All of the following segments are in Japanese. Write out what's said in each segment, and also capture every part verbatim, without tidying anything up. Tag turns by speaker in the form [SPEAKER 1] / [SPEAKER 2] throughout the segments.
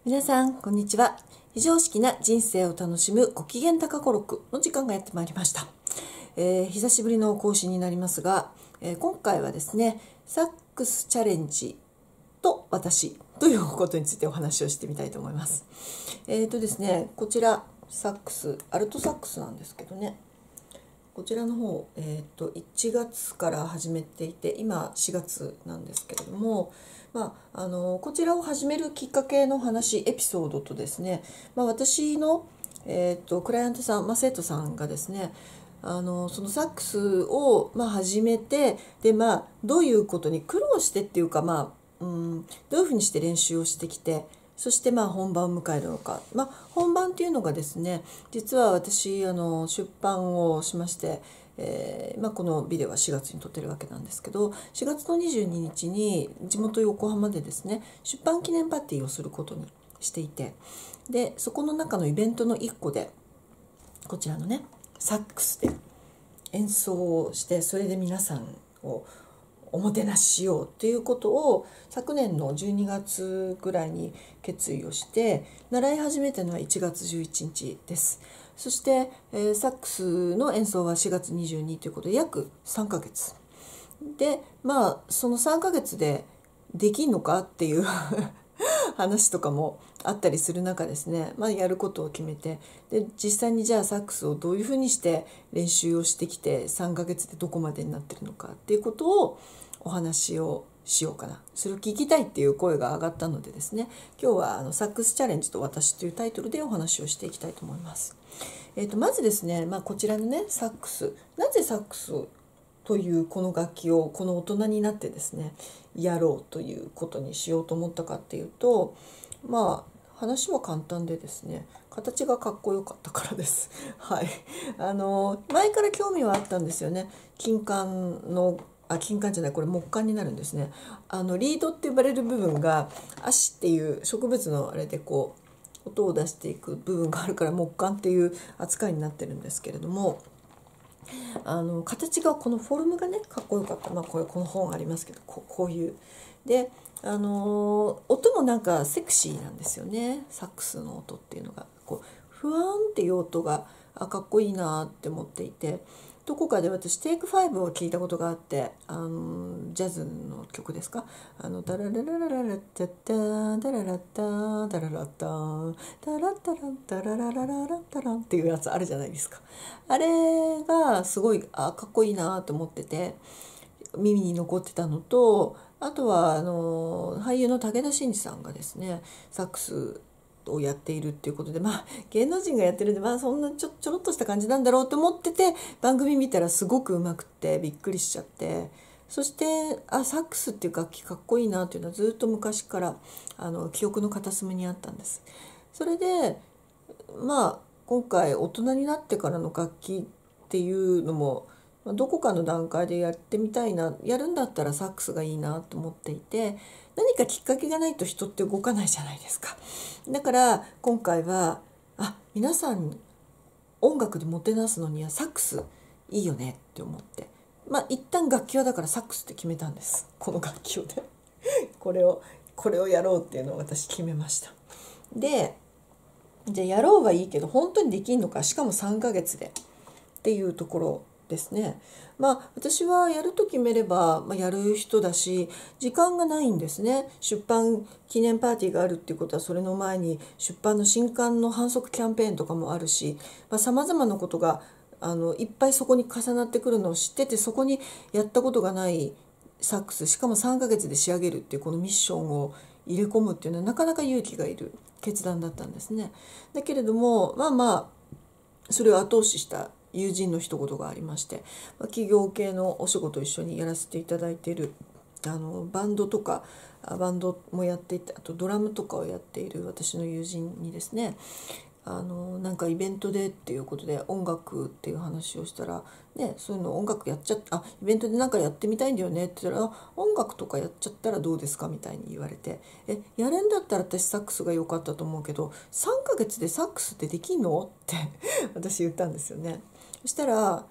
[SPEAKER 1] 皆さんこんにちは。非常識な人生を楽しむご機嫌高語録の時間がやってまいりました。えー、久しぶりの更新になりますが、えー、今回はですねサックスチャレンジと私ということについてお話をしてみたいと思います。えーとですねこちらサックスアルトサックスなんですけどね、こちらの方、えー、といちがつから始めていて今しがつなんですけれども、まあ、あのこちらを始めるきっかけの話エピソードとですね、まあ、私の、えー、とクライアントさん、まあ、生徒さんがですねあのそのサックスを、まあ、始めてで、まあ、どういうことに苦労してっていうか、まあ、うんどういうふうにして練習をしてきてそしてまあ本番を迎えるのか、まあ、本番っていうのがですね実は私あの出版をしまして、えーまあ、このビデオはしがつに撮ってるわけなんですけどしがつのにじゅうににちに地元横浜でですね出版記念パーティーをすることにしていてでそこの中のイベントのいっこでこちらのねサックスで演奏をしてそれで皆さんをおもてなししようということを昨年のじゅうにがつぐらいに決意をして習い始めたのはいちがつじゅういちにちです。そして、えー、サックスの演奏はしがつにじゅうににちということで約さんかげつで、まあそのさんかげつでできんのかっていう話とかもあったりする中ですね、まあ、やることを決めてで実際にじゃあサックスをどういうふうにして練習をしてきてさんかげつでどこまでになってるのかっていうことをお話をしようかな、それを聞きたいっていう声が上がったのでですね今日はあのサックスチャレンジと私というタイトルでお話をしていきたいと思います。えー、とまずですね、まあ、こちらのねサックス、なぜサックスというこの楽器をこの大人になってですねやろうということにしようと思ったかっていうと、まあ話は簡単でですね形がかっこよかったからです。はい、あの前から興味はあったんですよね。金管のあ金管じゃないこれ木管になるんですね。あのリードって呼ばれる部分が足っていう植物のあれでこう音を出していく部分があるから木管っていう扱いになってるんですけれども、あの形がこのフォルムがねかっこよかった。まあこれこの本ありますけどこう、こういうであの音もなんかセクシーなんですよね。サックスの音っていうのがこうふわーんっていう音があかっこいいなって思っていて、どこかで私テイクファイブを聞いたことがあって、あのジャズの曲ですか、あのダララララララッタッタダララッタダララッタダラッタランダラララララッタランっていうやつあるじゃないですか。あれがすごいあかっこいいなと思ってて耳に残ってたのと、あとはあの俳優の武田真治さんがですねサックスをやっているっていうことで、まあ芸能人がやってるんで、まあそんなちょちょろっとした感じなんだろうと思ってて番組見たらすごくうまくってびっくりしちゃって、そしてあサックスっていう楽器かっこいいなっていうのはずっと昔からあの記憶の片隅にあったんです。それでまあ今回大人になってからの楽器っていうのもどこかの段階でやってみたいな、やるんだったらサックスがいいなと思っていて、何かきっかけがないと人って動かないじゃないですか。だから今回はあ皆さん音楽でもてなすのにはサックスいいよねって思って、まあ一旦楽器はだからサックスって決めたんです。この楽器をねこれをこれをやろうっていうのを私決めました。でじゃあやろうはいいけど本当にできんのか、しかもさんかげつでっていうところですね。まあ私はやると決めれば、まあ、やる人だし時間がないんですね。出版記念パーティーがあるっていうことはそれの前に出版の新刊の販促キャンペーンとかもあるしさまざ、まなことがあのいっぱいそこに重なってくるのを知ってて、そこにやったことがないサックスしかもさんかげつで仕上げるっていうこのミッションを入れ込むっていうのはなかなか勇気がいる決断だったんですね。だけれどもまあまあそれを後押しした友人の一言がありまして、企業系のお仕事を一緒にやらせていただいているあのバンドとかバンドもやっていて、あとドラムとかをやっている私の友人にですね、あのなんかイベントでっていうことで音楽っていう話をしたら、ね、そういうの音楽やっちゃあイベントでなんかやってみたいんだよねって言ったら、音楽とかやっちゃったらどうですかみたいに言われて、えやるんだったら私サックスが良かったと思うけどさんかげつでサックスってできんのって私言ったんですよね。そしたら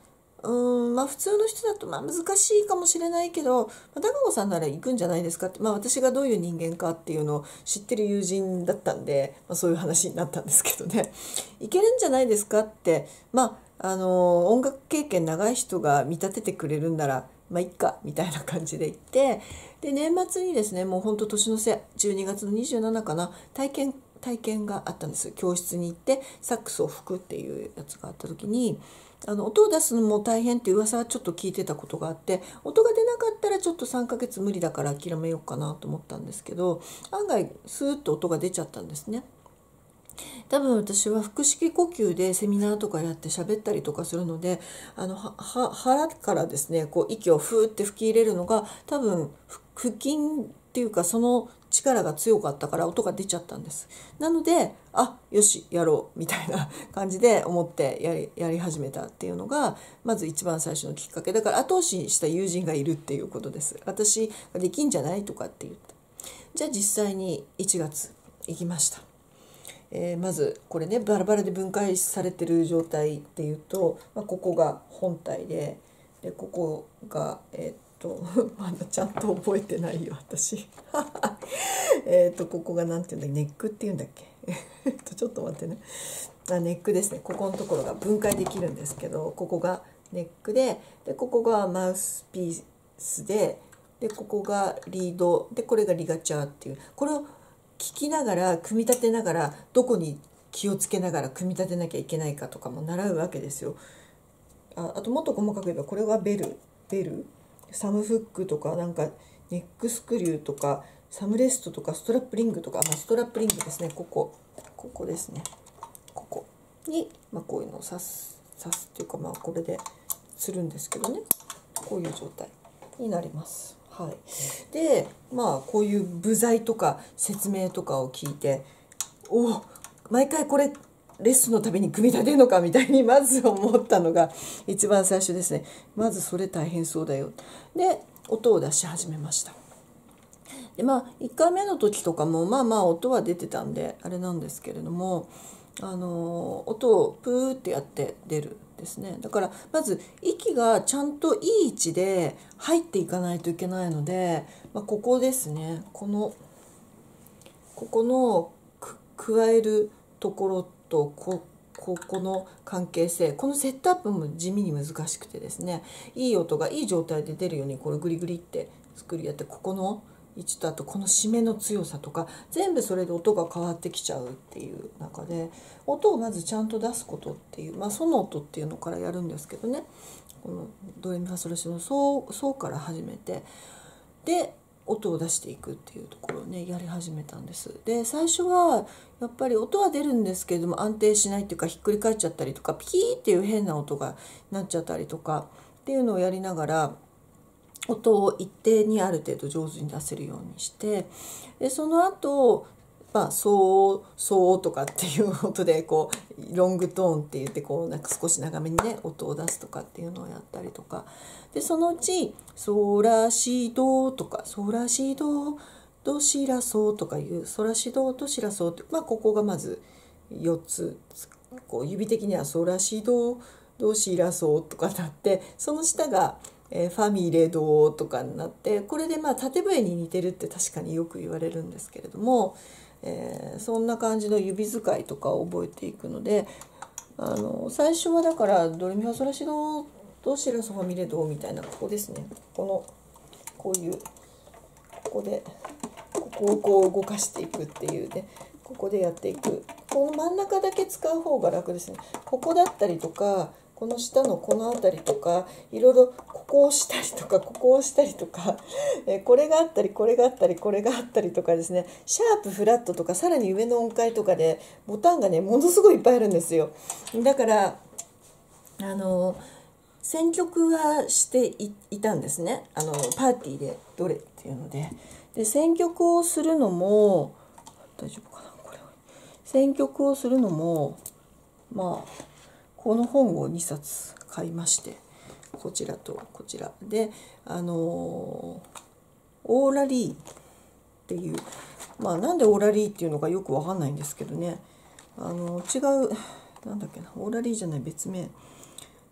[SPEAKER 1] うーんまあ普通の人だとまあ難しいかもしれないけど、まあ、高子さんなら行くんじゃないですかって、まあ、私がどういう人間かっていうのを知ってる友人だったんで、まあ、そういう話になったんですけどね、いけるんじゃないですかって、まああの音楽経験長い人が見立ててくれるんならまあいっかみたいな感じで行って、で年末にですね、もうほんと年の瀬じゅうにがつのにじゅうしちかな、体験体験があったんです。教室に行ってサックスを吹くっていうやつがあった時に、あの音を出すのも大変っていう噂はちょっと聞いてたことがあって、音が出なかったらちょっとさんかげつ無理だから諦めようかなと思ったんですけど、案外スーッと音が出ちゃったんですね。多分私は腹式呼吸でセミナーとかやって喋ったりとかするので、あのはは腹からですねこう息をふーって吹き入れるのが多分腹筋っていうかその力が強かったから音が出ちゃったんです。なのであよしやろうみたいな感じで思ってやり、やり始めたっていうのがまず一番最初のきっかけだから、後押しした友人がいるっていうことです。私ができんじゃないとかって言って、じゃあ実際にいちがつ行きました。えー、まずこれねバラバラで分解されてる状態っていうと、まあ、ここが本体で、でここがえー、っとまだちゃんと覚えてないよ私えっとここがなんていうんだっけ、ネックっていうんだっけえっとちょっと待ってね、あネックですね。ここのところが分解できるんですけど、ここがネックで、でここがマウスピースで、でここがリードで、これがリガチャーっていう、これを聞きながら組み立てながらどこに気をつけながら組み立てなきゃいけないかとかも習うわけですよ。あ, あともっと細かく言えばこれはベルベルサムフックとかなんかネックスクリューとかサムレストとかストラップリングとか、まあ、ストラップリングですね、ここここですね、ここに、まあ、こういうのを刺す刺すっていうか、まあこれでするんですけどね、こういう状態になります。はい、でまあこういう部材とか説明とかを聞いて、おお毎回これレッスンのたびに組み立てるのかみたいにまず思ったのが一番最初ですね。まずそれ大変そうだよ。で音を出し始めました。でまあいっかいめの時とかもまあまあ音は出てたんであれなんですけれども、あの音をプーってやって出るですね。だからまず息がちゃんといい位置で入っていかないといけないので、まあ、ここですね、このここの加えるところとこここの関係性、このセットアップも地味に難しくてですね、いい音がいい状態で出るようにこれグリグリって作りやって、ここの位置とあとこの締めの強さとか全部それで音が変わってきちゃうっていう中で、音をまずちゃんと出すことっていう、まあソの音っていうのからやるんですけどね、このドレミファソラシのソソから始めて、で音を出していくっていうところをねやり始めたんです。で最初はやっぱり音は出るんですけれども安定しないっていうか、ひっくり返っちゃったりとかピキーっていう変な音がなっちゃったりとかっていうのをやりながら、音を一定にある程度上手に出せるようにして、でその後まあそうそうとかっていう音でこうロングトーンって言ってこうなんか少し長めにね音を出すとかっていうのをやったりとかで、そのうちソラシドとかソラシドドシラソとかいうソラシドドシラソって、まあここがまずよっつこう指的にはソラシドドシラソとかなって、その下がえファミレドとかになって、これでまあ縦笛に似てるって確かによく言われるんですけれども、えー、そんな感じの指使いとかを覚えていくので、あの最初はだからドレミファソラシドドシラソファミレドみたいな、ここですね、このこういうここでここをこう動かしていくっていうね、ここでやっていく、この真ん中だけ使う方が楽ですね。ここだったりとかこの下のこの辺りとかいろいろここをしたりとかここをしたりとか、えこれがあったりこれがあったりこれがあったりとかですね、シャープフラットとかさらに上の音階とかでボタンがねものすごいいっぱいあるんですよ。だからあの選曲はしていたんですね、あのパーティーでどれっていうので。で選曲をするのも大丈夫かな、これは選曲をするのもまあこの本をにさつ買いまして、こちらとこちらで、あのオーラリーっていう、まあなんでオーラリーっていうのかよくわかんないんですけどね、あの違うなんだっけな、オーラリーじゃない別名、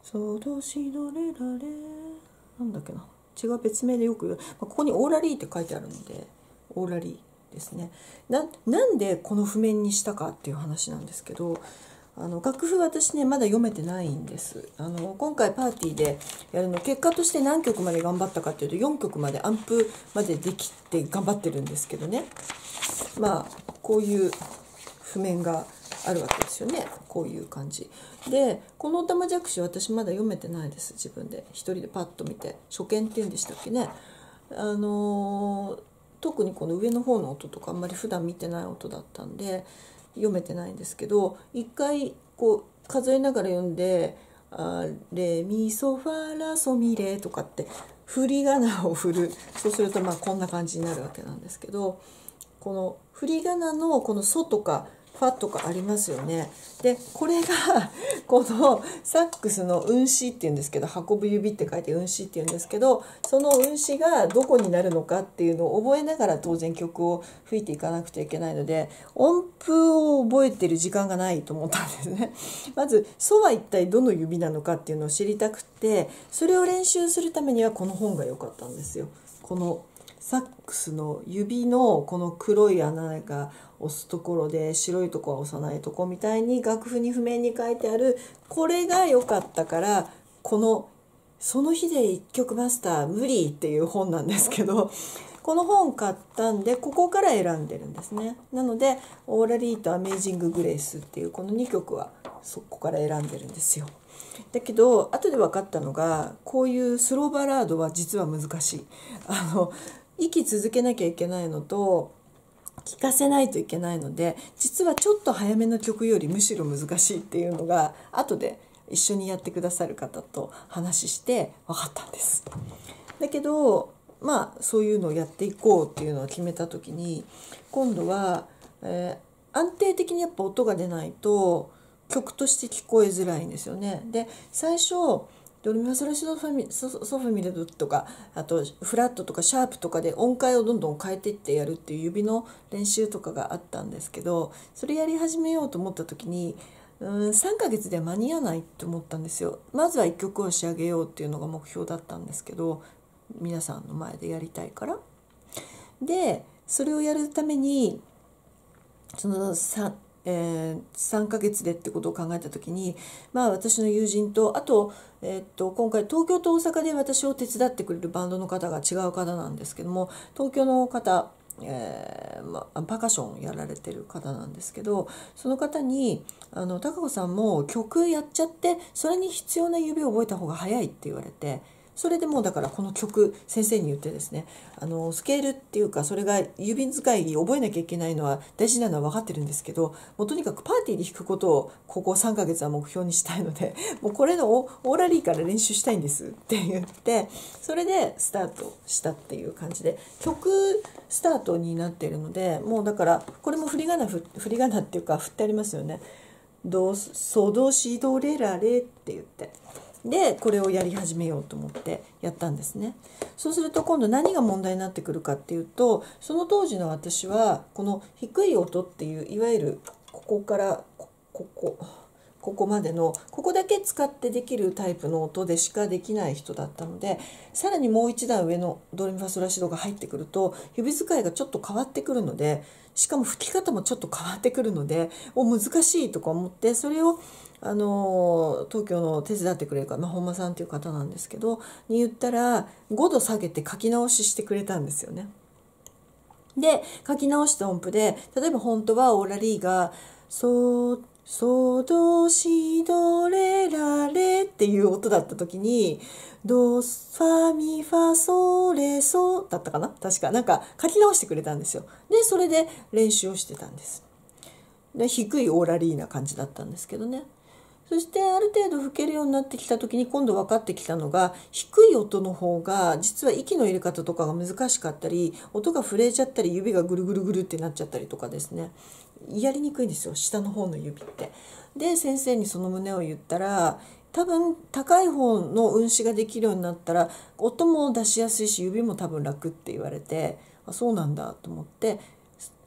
[SPEAKER 1] ソドシドレラレなんだっけな、違う別名でよく言う、まあ、ここにオーラリーって書いてあるのでオーラリーですね。な, なんでこの譜面にしたかっていう話なんですけど、あの楽譜私ねまだ読めてないんです。あの今回パーティーでやるの結果として何曲まで頑張ったかっていうとよんきょくまでアンプまでできて頑張ってるんですけどね、まあこういう譜面があるわけですよね。こういう感じで、このおたまじゃくし私まだ読めてないです。自分で一人でパッと見て、初見っていうんでしたっけね。あのー、特にこの上の方の音とかあんまり普段見てない音だったんで読めてないんですけど、一回こう数えながら読んで「あレミソファラソミレ」とかって振り仮名を振る。そうするとまあこんな感じになるわけなんですけど、この振り仮名のこの「ソ」とか「ファ」とかありますよね。でこれがこのサックスの運指っていうんですけど、運ぶ指って書いて運指っていうんですけど、その運指がどこになるのかっていうのを覚えながら当然曲を吹いていかなくちゃいけないので、音符を覚えてる時間がないと思ったんですね。まず「ソ」は一体どの指なのかっていうのを知りたくて、それを練習するためにはこの本が良かったんですよ。このサックスの指のこの黒い穴が押すところで白いとこは押さないとこみたいに楽譜に譜面に書いてあるこれが良かったから、この「その日で一曲マスター無理」っていう本なんですけど、この本買ったんでここから選んでるんですね。なので「オーラリー」と「アメージング・グレイス」っていうこのにきょくはそこから選んでるんですよ。だけど後で分かったのが、こういうスローバラードは実は難しい。あの息続けなきゃいけないのと聞かせないといけないので、実はちょっと早めの曲よりむしろ難しいっていうのが後で一緒にやってくださる方と話して分かったんです。だけどまあそういうのをやっていこうっていうのを決めた時に、今度は、えー、安定的にやっぱ音が出ないと曲として聞こえづらいんですよね。で最初ドレミファソラシドファミソソファミレドとか、あとフラットとかシャープとかで音階をどんどん変えていってやるっていう指の練習とかがあったんですけど、それやり始めようと思った時にうんさんかげつで間に合わないって思ったんですよ。まずはいっきょくを仕上げようっていうのが目標だったんですけど、皆さんの前でやりたいから。でそれをやるためにその 3, えー、さんかげつでってことを考えた時に、まあ私の友人と、あと、えー、っと今回東京と大阪で私を手伝ってくれるバンドの方が違う方なんですけども、東京の方、えーまあ、パーカッションやられてる方なんですけど、その方にあの高子さんも曲やっちゃってそれに必要な指を覚えた方が早いって言われて、それでもうだからこの曲先生に言ってですね、あのスケールっていうかそれが指使い覚えなきゃいけないのは大事なのは分かってるんですけど、もうとにかくパーティーで弾くことをここさんかげつは目標にしたいので、もうこれのオーラリーから練習したいんですって言って、それでスタートしたっていう感じで曲スタートになっているので、もうだからこれも振り仮名振り仮名っていうか振ってありますよね。ドソドシドレラレって言って、でこれをやり始めようと思ってやったんですね。そうすると今度何が問題になってくるかっていうと、その当時の私はこの低い音っていういわゆるここからここここまでのここだけ使ってできるタイプの音でしかできない人だったので、さらにもう一段上のドレミファソラシドが入ってくると指使いがちょっと変わってくるので、しかも吹き方もちょっと変わってくるのでお難しいとか思って、それをあの東京の手伝ってくれるか、まあ、本間さんっていう方なんですけどに言ったらごど下げて書き直ししてくれたんですよね。で書き直した音符で、例えば本当はオーラリーがソソドシドレラレっていう音だった時にドファミファソレソだったかな、確かなんか書き直してくれたんですよ。でそれで練習をしてたんです。で低いオーラリーな感じだったんですけどね。そしてある程度吹けるようになってきた時に今度分かってきたのが、低い音の方が実は息の入れ方とかが難しかったり、音が震えちゃったり指がぐるぐるぐるってなっちゃったりとかですね、やりにくいんですよ下の方の指って。で先生にその旨を言ったら、多分高い方の運指ができるようになったら音も出しやすいし指も多分楽って言われて、あそうなんだと思って、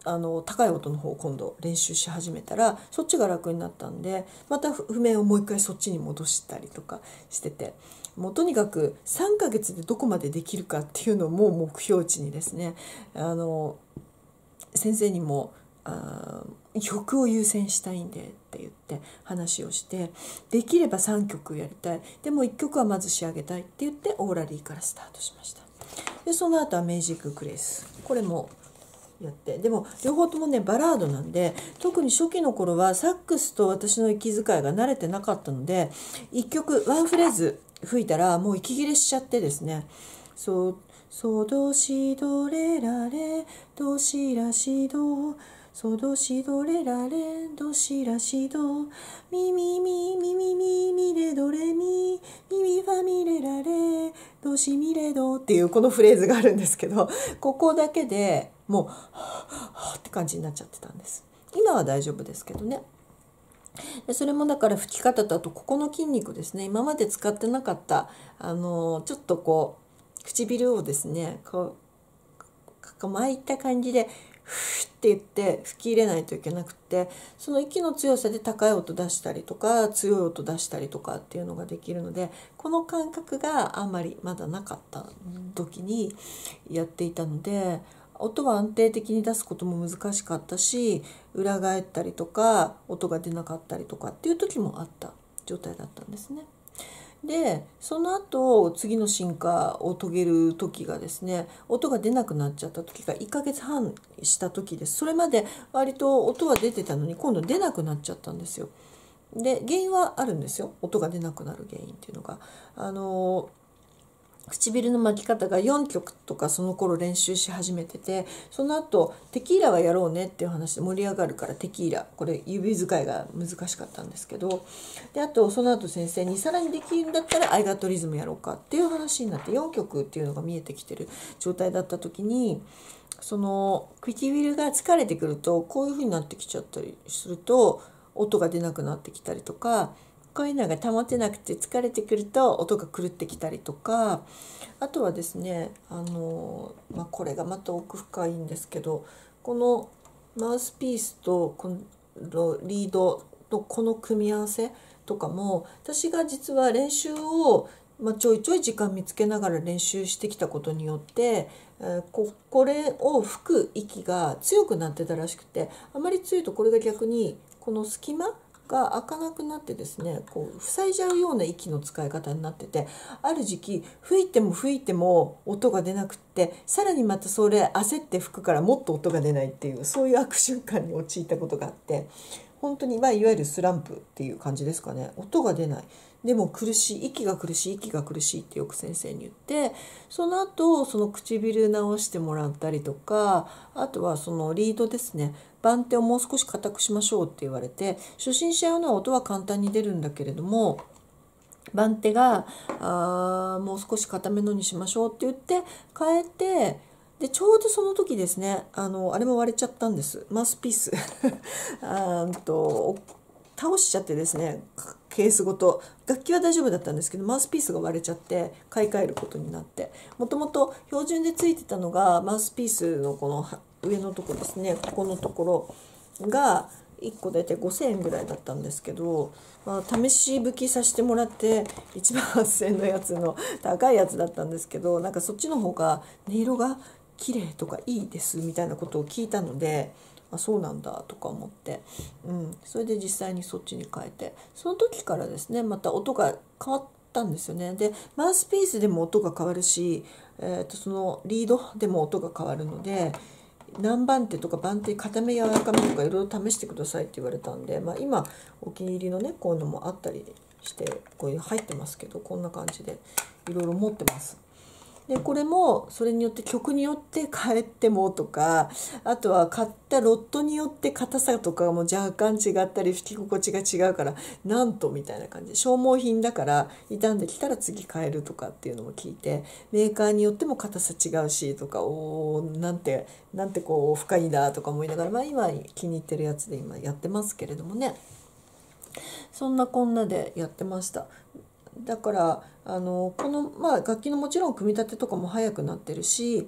[SPEAKER 1] あの高い音の方を今度練習し始めたらそっちが楽になったんで、また譜面をもう一回そっちに戻したりとかしてて、もうとにかくさんかげつでどこまでできるかっていうのをもう目標値にですね、あの先生にもあ曲を優先したいんでって言って話をして、できればさんきょくやりたい、でもいっきょくはまず仕上げたいって言ってオーラリーからスタートしました。でその後はメージッククレイス、これもやって、でも両方ともねバラードなんで、特に初期の頃はサックスと私の息遣いが慣れてなかったので、いっきょくワンフレーズ吹いたらもう息切れしちゃってですね、そうソドシドレラレドシラシドソドシドレラレドシラシドミミミミミミミレドレミミミファミレラレドシミレドっていうこのフレーズがあるんですけど、ここだけでもうはぁって感じになっちゃってたんです。今は大丈夫ですけどね。でそれもだから吹き方と、あとここの筋肉ですね、今まで使ってなかったあのちょっとこう唇をですねこう巻いた感じでふって言って吹き入れないといけなくて、その息の強さで高い音出したりとか強い音出したりとかっていうのができるので、この感覚があんまりまだなかった時にやっていたので、音は安定的に出すことも難しかったし、裏返ったりとか音が出なかったりとかっていう時もあった状態だったんですね。でその後次の進化を遂げる時がですね、音が出なくなっちゃった時がいっかげつはんした時です。それまで割と音は出てたのに今度出なくなっちゃったんですよ。で原因はあるんですよ、音が出なくなる原因っていうのが。あの唇の巻き方がよんきょくとかその頃練習し始めてて、その後テキーラはやろうねっていう話で盛り上がるからテキーラ、これ指使いが難しかったんですけど、であとその後先生にさらにできるんだったらアイガットリズムやろうかっていう話になって、よんきょくっていうのが見えてきてる状態だった時に、その唇が疲れてくるとこういう風になってきちゃったりすると音が出なくなってきたりとか、こういうのが保てなくて疲れてくると音が狂ってきたりとか、あとはですね、あの、まあ、これがまた奥深いんですけど、このマウスピースとこのリードとこの組み合わせとかも、私が実は練習を、まあ、ちょいちょい時間見つけながら練習してきたことによって、えー、こ, これを吹く息が強くなってたらしくて、あまり強いとこれが逆にこの隙間が開かなくなってですね、こう塞いじゃうような息の使い方になってて、ある時期吹いても吹いても音が出なくって、さらにまたそれ焦って吹くからもっと音が出ないっていう、そういう悪循環に陥ったことがあって、本当に、まあ、いわゆるスランプっていう感じですかね。音が出ない、でも苦しい、息が苦しい息が苦しいってよく先生に言って、その後その唇直してもらったりとか、あとはそのリードですね、番手をもう少し硬くしましょうって言われて、初心者用の音は簡単に出るんだけれども、番手があもう少し硬めのにしましょうって言って変えて、でちょうどその時ですね、あのあれも割れちゃったんです、マウスピースあーと倒しちゃってですね、ケースごと。楽器は大丈夫だったんですけど、マウスピースが割れちゃって買い替えることになって、もともと標準でついてたのがマウスピースのこの上のところですね、ここのところがいっこ大体ごせんえんぐらいだったんですけど、まあ、試し吹きさせてもらっていちまんはっせんえんのやつの高いやつだったんですけど、なんかそっちの方が音色が綺麗とかいいですみたいなことを聞いたので、あそうなんだとか思って、うん、それで実際にそっちに変えて、その時からですねまた音が変わったんですよね。でマウスピースでも音が変わるし、えー、とそのリードでも音が変わるので、何番手とか番手固め柔らかめとかいろいろ試してくださいって言われたんで、まあ、今お気に入りのねこういうのもあったりしてこういう入ってますけど、こんな感じでいろいろ持ってます。でこれもそれによって曲によって変えてもとか、あとは買ったロットによって硬さとかも若干違ったり吹き心地が違うから、なんとみたいな感じで消耗品だから傷んできたら次変えるとかっていうのも聞いて、メーカーによっても硬さ違うしとか、おーなんてなんてこう深いなとか思いながら、まあ、今気に入ってるやつで今やってますけれどもね、そんなこんなでやってました。だからあのこの、まあ、楽器のもちろん組み立てとかも早くなってるし、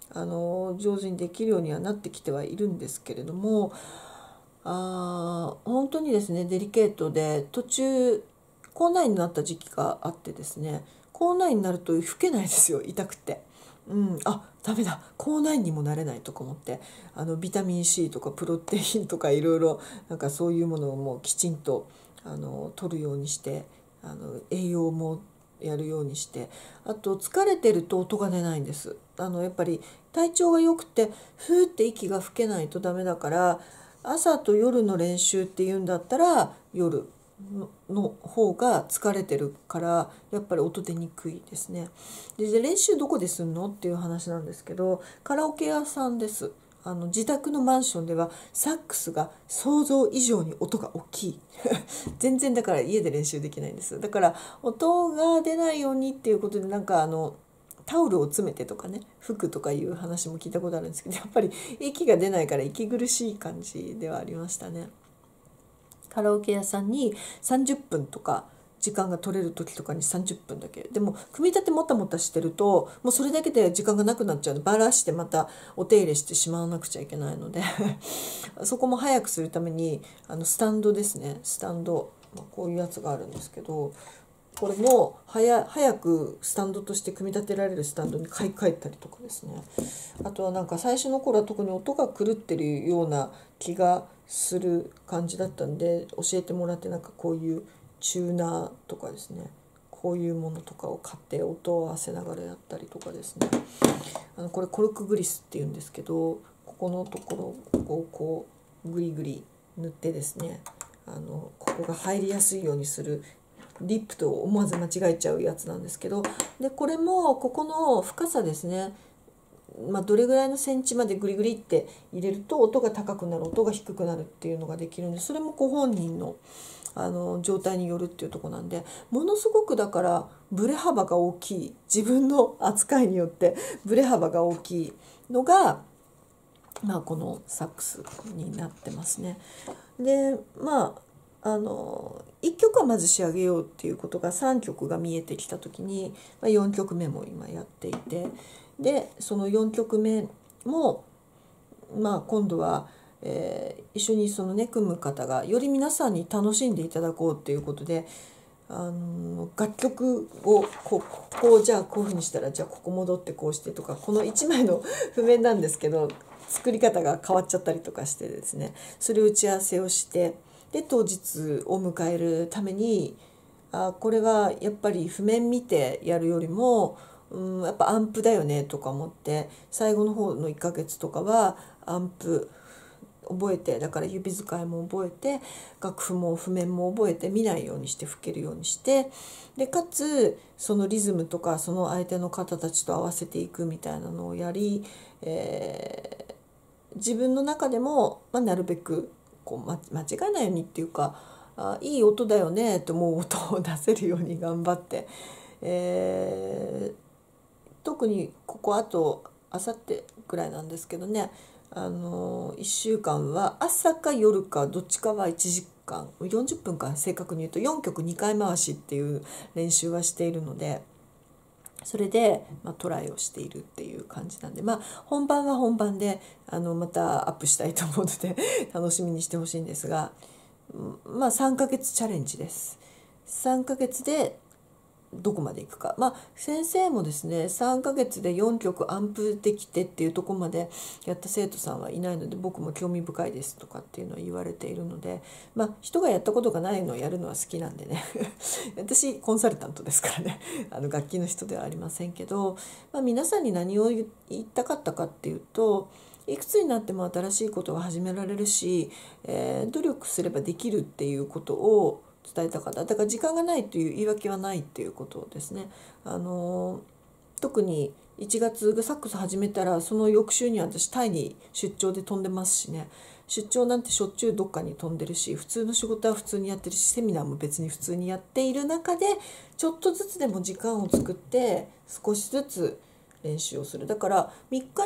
[SPEAKER 1] あの上手にできるようにはなってきてはいるんですけれども、あ本当にですねデリケートで、途中口内炎になった時期があってですね、口内炎になると吹けないですよ、痛くて。うん、あダメだ口内炎にもなれないとか思って、あのビタミン C とかプロテインとかいろいろなんかそういうものをもうきちんとあの取るようにして、あの栄養もやるようにして、あと疲れてると音が出ないんです。あのやっぱり体調が良くてふーって息が吹けないとダメだから、朝と夜の練習っていうんだったら夜の方が疲れてるからやっぱり音出にくいですね。で練習どこですんのっていう話なんですけど、カラオケ屋さんです。あの自宅のマンションではサックスが想像以上に音が大きい全然だから家で練習できないんです。だから音が出ないようにっていうことで、なんかあのタオルを詰めてとかね吹くとかいう話も聞いたことあるんですけど、やっぱり息が出ないから息苦しい感じではありましたね。カラオケ屋さんにさんじゅっぷんとか時間が取れる時とかにさんじゅっぷんだけでも、組み立てもたもたしてるともうそれだけで時間がなくなっちゃうので、バラしてまたお手入れしてしまわなくちゃいけないのでそこも早くするためにあのスタンドですね、スタンド、まあ、こういうやつがあるんですけど、これも早早くスタンドとして組み立てられるスタンドに買い替えたりとかですね。あとはなんか最初の頃は特に音が狂ってるような気がする感じだったんで、教えてもらって、なんかこういうチューナーとかですね、こういうものとかを買って音を合わせながらやったりとかですね。あのこれコルクグリスっていうんですけど、ここのところをこうグリグリ塗ってですね、あのここが入りやすいようにするリップと思わず間違えちゃうやつなんですけど、でこれもここの深さですね、まあ、どれぐらいのセンチまでグリグリって入れると音が高くなる、音が低くなるっていうのができるんで、それもご本人のあの状態によるっていうところなんで、ものすごくだからブレ幅が大きい、自分の扱いによってブレ幅が大きいのが、まあ、このサックスになってますね。でまああのいっきょくはまず仕上げようっていうことがさんきょくが見えてきた時に、まあ、よんきょくめも今やっていて、でそのよんきょくめも、まあ、今度は、えー、一緒にそのね組む方がより皆さんに楽しんでいただこうっていうことで、あの楽曲をこうここをじゃあこういうふうにしたら、じゃあここ戻ってこうしてとか、このいちまいの譜面なんですけど作り方が変わっちゃったりとかしてですね、それを打ち合わせをして、で当日を迎えるために、あこれはやっぱり譜面見てやるよりも、うん、やっぱアンプだよねとか思って、最後の方のいっかげつとかはアンプ覚えて、だから指使いも覚えて、楽譜も譜面も覚えて、見ないようにして吹けるようにして、でかつそのリズムとかその相手の方たちと合わせていくみたいなのをやり、えー、自分の中でも、まあ、なるべくこう間違えないようにっていうか、あいい音だよねと思う音を出せるように頑張って、えー、特にここあとあさってぐらいなんですけどね、あのいっしゅうかんは朝か夜かどっちかはいちじかんよんじゅっぷんか、正確に言うとよんきょくにかい回しっていう練習はしているので、それで、まあ、トライをしているっていう感じなんで、まあ、本番は本番であのまたアップしたいと思うので楽しみにしてほしいんですが、まあさんかげつチャレンジです。さんかげつでどこまでいくか、まあ先生もですねさんかげつでよんきょくアンプできてっていうところまでやった生徒さんはいないので、僕も興味深いですとかっていうのは言われているので、まあ人がやったことがないのをやるのは好きなんでね私コンサルタントですからねあの楽器の人ではありませんけど、まあ、皆さんに何を言いたかったかっていうと、いくつになっても新しいことが始められるし、えー、努力すればできるっていうことを伝えたかった。だから時間がないという言い訳はないっていうことですね。あの特にいちがつサックス始めたら、その翌週に私タイに出張で飛んでますしね、出張なんてしょっちゅうどっかに飛んでるし、普通の仕事は普通にやってるし、セミナーも別に普通にやっている中で、ちょっとずつでも時間を作って少しずつ練習をする。だからみっかにいっ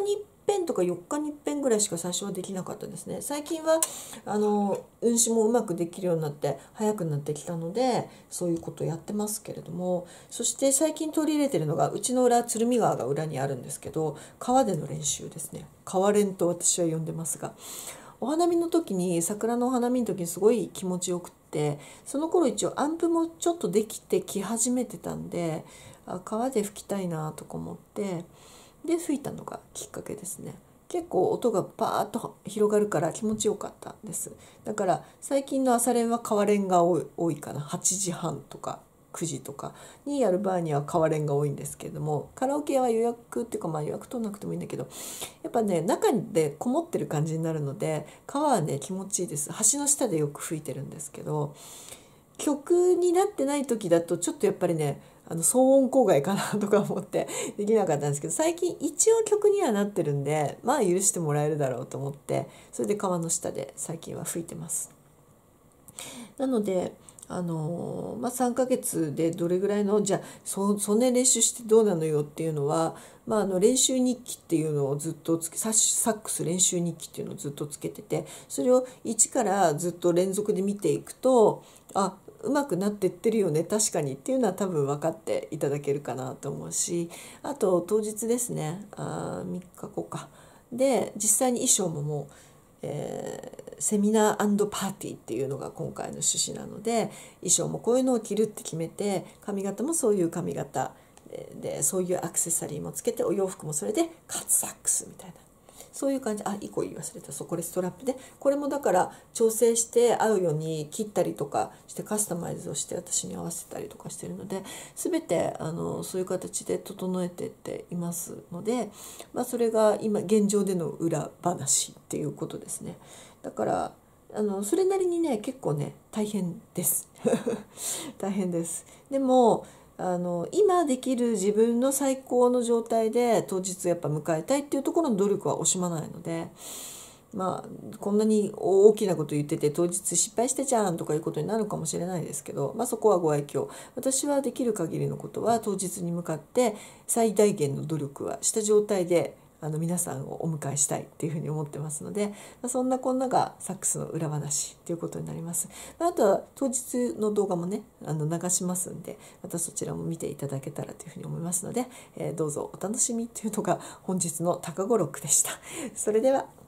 [SPEAKER 1] ぺんとかよっかにいっぺんぐらいしか最初はできなかったですね。最近はあの運指もうまくできるようになって早くなってきたのでそういうことをやってますけれども、そして最近取り入れてるのがうちの裏鶴見川が裏にあるんですけど、川での練習ですね。川練と私は呼んでますが、お花見の時に桜のお花見の時にすごい気持ちよくって、その頃一応アンプもちょっとできてき始めてたんで、あ川で吹きたいなとか思ってで吹いたのがきっかけですね。結構音がパーッと広がるから気持ちよかったです。だから最近の朝練は川練が多い、多いかな。はちじはんとかくじとかにやる場合には川練が多いんですけれども、カラオケは予約っていうか、まあ予約取らなくてもいいんだけど、やっぱね中でこもってる感じになるので川はね気持ちいいです。橋の下でよく吹いてるんですけど、曲になってない時だとちょっとやっぱりねあの騒音郊外かなとか思ってできなかったんですけど、最近一応曲にはなってるんでまあ許してもらえるだろうと思って、それで川の下で最近は吹いてます。なのであのまあ、さんかげつでどれぐらいのじゃあ そ, そんなに練習してどうなのよっていうのは、まあ、あの練習日記っていうのをずっとつけサックス練習日記っていうのをずっとつけてて、それを一からずっと連続で見ていくとあうまくなってってるよね確かにっていうのは多分分かっていただけるかなと思うし、あと当日ですね、あみっかごかで実際に衣装ももうえー、セミナー&パーティーっていうのが今回の趣旨なので、衣装もこういうのを着るって決めて、髪型もそういう髪型 で, でそういうアクセサリーもつけて、お洋服もそれでカツサックスみたいな、そういう感じ。あ、いっこ言い忘れた。そう、これストラップで、これもだから調整して合うように切ったりとかしてカスタマイズをして私に合わせたりとかしてるので、全てあのそういう形で整えてっていますので、まあ、それが今現状での裏話っていうことですね。だからあのそれなりにね結構ね大変です大変です。でもあの今できる自分の最高の状態で当日やっぱ迎えたいっていうところの努力は惜しまないので、まあこんなに大きなこと言ってて当日失敗してじゃんとかいうことになるかもしれないですけど、まあ、そこはご愛嬌。私はできる限りのことは当日に向かって最大限の努力はした状態であの皆さんをお迎えしたいっていうふうに思ってますので、まあ、そんなこんながサックスの裏話ということになります。あとは当日の動画もねあの流しますんで、またそちらも見ていただけたらというふうに思いますので、えー、どうぞお楽しみというのが本日の高語録でした。それでは。